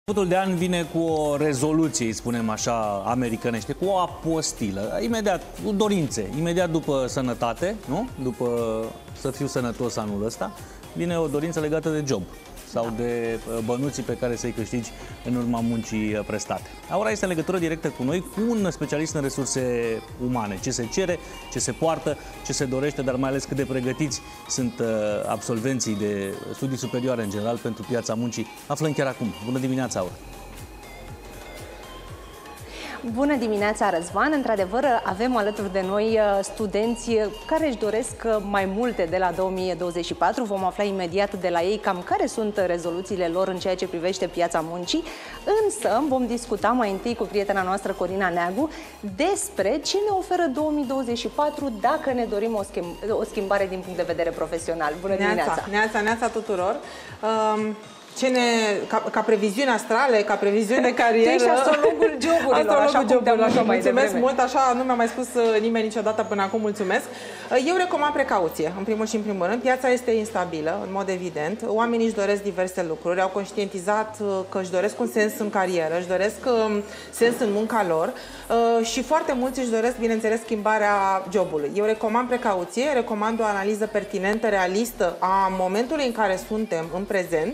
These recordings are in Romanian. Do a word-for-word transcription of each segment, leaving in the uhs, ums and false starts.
Începutul de an vine cu o rezoluție, îi spunem așa, americanește, cu o apostilă, imediat, cu dorințe, imediat după sănătate, nu? După să fiu sănătos anul ăsta, vine o dorință legată de job sau de bănuții pe care să-i câștigi în urma muncii prestate. Aura este în legătură directă cu noi, cu un specialist în resurse umane. Ce se cere, ce se poartă, ce se dorește, dar mai ales cât de pregătiți sunt absolvenții de studii superioare în general pentru piața muncii. Aflăm chiar acum. Bună dimineața, Aura! Bună dimineața, Răzvan! Într-adevăr, avem alături de noi studenți care își doresc mai multe de la două mii douăzeci și patru. Vom afla imediat de la ei cam care sunt rezoluțiile lor în ceea ce privește piața muncii. Însă vom discuta mai întâi cu prietena noastră, Corina Neagu, despre ce ne oferă două mii douăzeci și patru dacă ne dorim o, schimb o schimbare din punct de vedere profesional. Bună dimineața! Neața, neața tuturor! Um... Ce ne, ca, ca previziuni astrale, ca previziuni de carieră. Tu ești astrologul joburilor, așa cum te-am așa, mulțumesc mult, așa nu mi-a mai spus nimeni niciodată până acum, mulțumesc. Eu recomand precauție, în primul și în primul rând. Piața este instabilă, în mod evident. Oamenii își doresc diverse lucruri, au conștientizat că își doresc un sens în carieră, își doresc sens în munca lor și foarte mulți își doresc, bineînțeles, schimbarea jobului. Eu recomand precauție, recomand o analiză pertinentă, realistă a momentului în care suntem în prezent.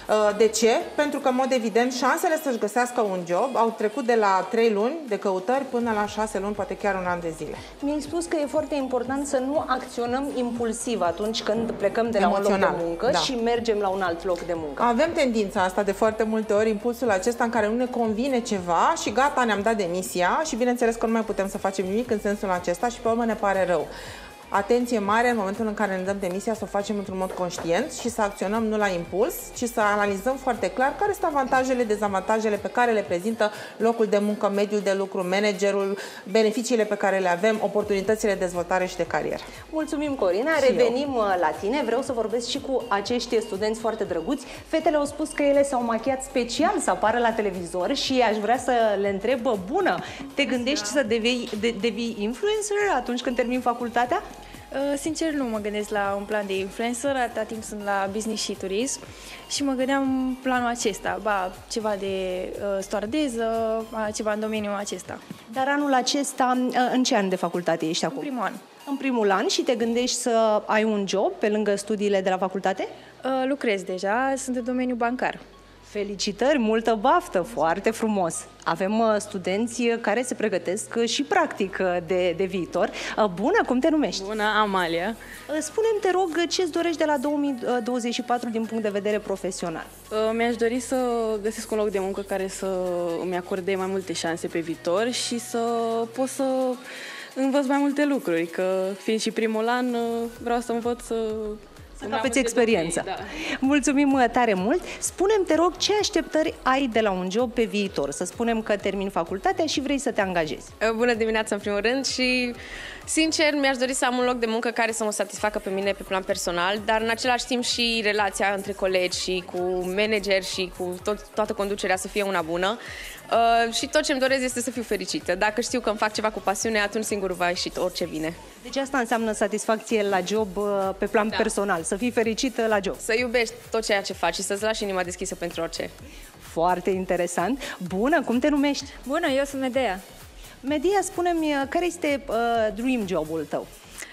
De ce? Pentru că, în mod evident, șansele să-și găsească un job au trecut de la trei luni de căutări până la șase luni, poate chiar un an de zile. Mi-ai spus că e foarte important să nu acționăm impulsiv atunci când plecăm de la Emoțional, un loc de muncă da. și mergem la un alt loc de muncă. Avem tendința asta de foarte multe ori, impulsul acesta în care nu ne convine ceva și gata, ne-am dat demisia și bineînțeles că nu mai putem să facem nimic în sensul acesta și pe urmă ne pare rău. Atenție mare în momentul în care ne dăm demisia, să o facem într-un mod conștient și să acționăm nu la impuls, ci să analizăm foarte clar care sunt avantajele, dezavantajele pe care le prezintă locul de muncă, mediul de lucru, managerul, beneficiile pe care le avem, oportunitățile de dezvoltare și de carieră. Mulțumim, Corina. Și Revenim eu. la tine. Vreau să vorbesc și cu acești studenți foarte drăguți. Fetele au spus că ele s-au machiat special să apară la televizor și aș vrea să le întreb, bună, te gândești da. să devii, de, devii influencer atunci când termin facultatea? Sincer, nu mă gândesc la un plan de influencer, atâta timp sunt la business și turism și mă gândeam planul acesta, ba, ceva de uh, stewardeză, ceva în domeniul acesta. Dar anul acesta, în ce an de facultate ești acum? În primul an. În primul an și te gândești să ai un job pe lângă studiile de la facultate? Uh, lucrez deja, sunt în domeniul bancar. Felicitări, multă baftă, foarte frumos. Avem uh, studenți care se pregătesc și practic de, de viitor. Uh, bună, cum te numești? Bună, Amalia. Uh, spune-mi, te rog, ce-ți dorești de la două mii douăzeci și patru din punct de vedere profesional? Uh, Mi-aș dori să găsesc un loc de muncă care să îmi acorde mai multe șanse pe viitor și să pot să învăț mai multe lucruri, că fiind și primul an, vreau să învăț să... Să aveți experiență. Domnii, da. Mulțumim tare mult. Spune-mi, te rog, ce așteptări ai de la un job pe viitor? Să spunem că termin facultatea și vrei să te angajezi. Bună dimineața, în primul rând, și sincer mi-aș dori să am un loc de muncă care să mă satisfacă pe mine pe plan personal, dar în același timp și relația între colegi și cu manager și cu tot, toată conducerea să fie una bună. Uh, și tot ce-mi doresc este să fiu fericită. Dacă știu că îmi fac ceva cu pasiune, atunci singur va ieși orice vine. Deci asta înseamnă satisfacție la job pe plan da. personal, să fii fericită la job. Să iubești tot ceea ce faci și să-ți lași inima deschisă pentru orice. Foarte interesant. Bună, cum te numești? Bună, eu sunt Medea. Medea, spune-mi, care este uh, dream job-ul tău?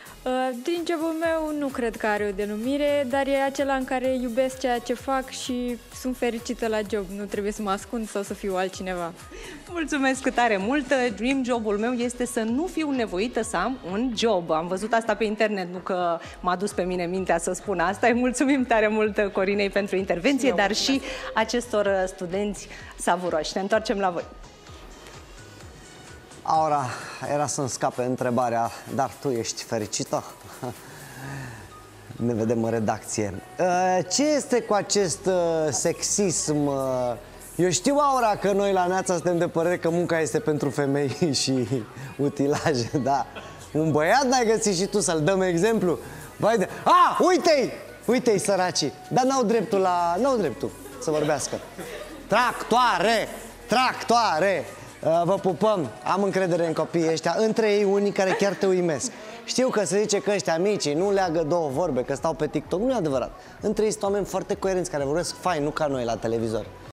Din jobul meu nu cred că are o denumire, dar e acela în care iubesc ceea ce fac și sunt fericită la job. Nu trebuie să mă ascund sau să fiu altcineva. Mulțumesc tare mult! Dream job-ul meu este să nu fiu nevoită să am un job. Am văzut asta pe internet, nu că m-a dus pe mine mintea să spun asta. Îi mulțumim tare mult Corinei pentru intervenție, și dar mulțumesc. și acestor studenți savuroși. Ne întoarcem la voi. Aura, era să-mi scape întrebarea, dar tu ești fericită? Ne vedem în redacție. Ce este cu acest sexism? Eu știu, Aura, că noi la Neața suntem de părere că munca este pentru femei și utilaje, da. Un băiat n-ai găsit și tu să-l dăm exemplu? Vai de... A, uite-i! Uite-i, săracii! Dar n-au dreptul la... n-au dreptul să vorbească. Tractoare! Tractoare! Vă pupăm, am încredere în copiii ăștia, între ei unii care chiar te uimesc. Știu că se zice că ăștia micii nu leagă două vorbe, că stau pe TikTok, nu e adevărat. Între ei sunt oameni foarte coerenți care vorbesc fain, nu ca noi la televizor.